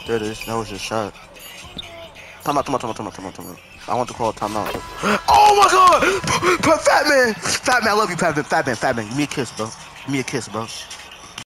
There it is. That was your shot. Time out, time out, time out, time out, time out, time out. I want to call time out. Oh my god! Fat man! Fat man, I love you, Fat man, Fat man, Fat man. Give me a kiss, bro. Give me a kiss, bro.